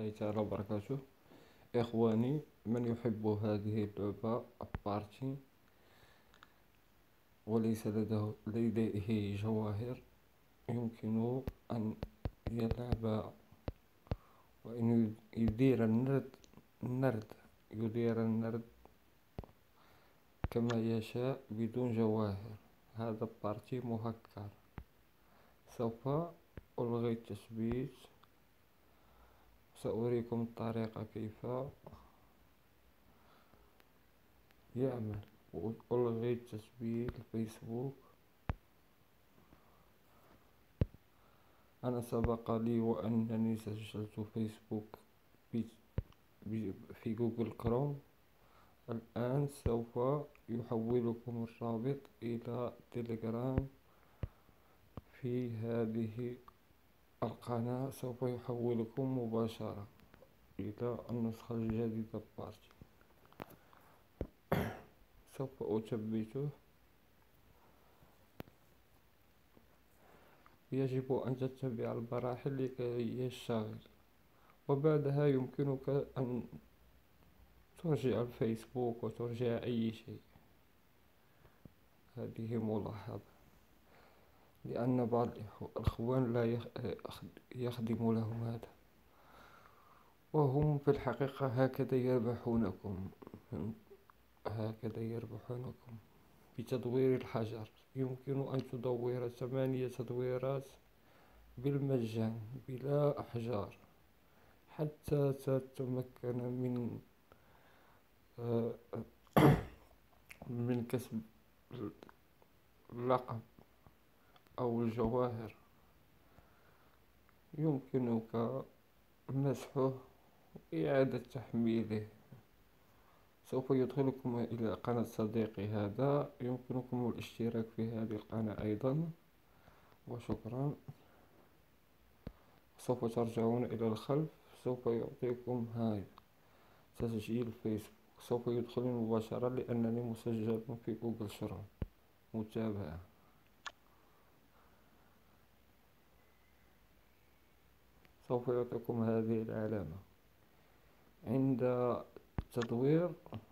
الله تعالى وبركاته. إخواني، من يحب هذه اللعبة بارتي وليس لديه جواهر، يمكن أن يلعب وأن يدير النرد كما يشاء بدون جواهر. هذا بارتي مهكر. سوف ألغي التثبيت، سأريكم الطريقة كيف يعمل. ألغي تثبيت الفيسبوك. أنا سبق لي وأنني سجلت فيسبوك في جوجل كروم. الآن سوف يحولكم الرابط إلى تليجرام. في هذه القناة سوف يحولكم مباشرة إلى النسخة الجديدة بارتي. سوف أثبته. يجب أن تتبع المراحل لكي يشتغل، وبعدها يمكنك أن ترجع الفيسبوك وترجع أي شيء. هذه ملاحظة، لأن بعض الإخوان لا يخدم لهم هذا، وهم في الحقيقة هكذا يربحونكم بتدوير الحجر. يمكن أن تدور 8 تدويرات بالمجان بلا أحجار حتى تتمكن من كسب اللقب أو الجواهر. يمكنك مسحه وإعادة تحميله. سوف يدخلكم إلى قناة صديقي هذا. يمكنكم الاشتراك في هذه القناة أيضا، وشكرا. سوف ترجعون إلى الخلف. سوف يعطيكم هاي تسجيل فيسبوك. سوف يدخلني مباشرة لأنني مسجل في جوجل شروم. متابعة. سوف يعطيكم هذه العلامة عند التدوير.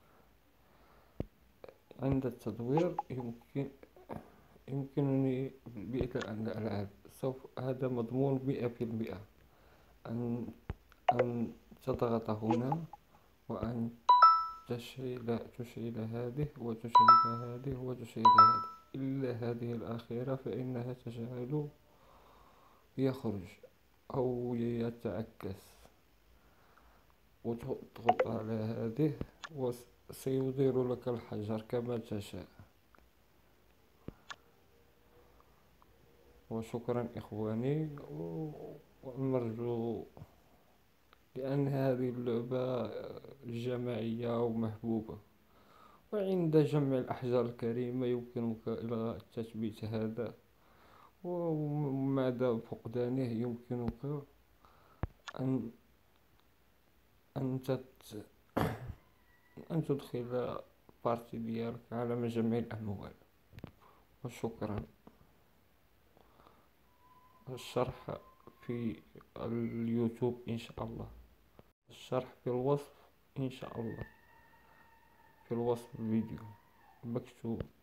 يمكنني أن ألعب. هذا مضمون 100%. أن تضغط هنا وأن تشعل هذه وتشعل هذه وتشعل هذه، إلا هذه الأخيرة فإنها تشعل يخرج أو يتعكس، وتضغط على هذه وسيدير لك الحجر كما تشاء. وشكرا إخواني، ونرجو، لأن هذه اللعبة جماعية ومحبوبة، وعند جمع الأحجار الكريمة يمكنك إلغاء التثبيت هذا، ومع فقدانه يمكنك أن أن تت... أن تدخل بارتي ديالك على مجمع الأموال. وشكرا. الشرح في اليوتيوب إن شاء الله. الشرح في الوصف إن شاء الله، في الوصف الفيديو مكتوب.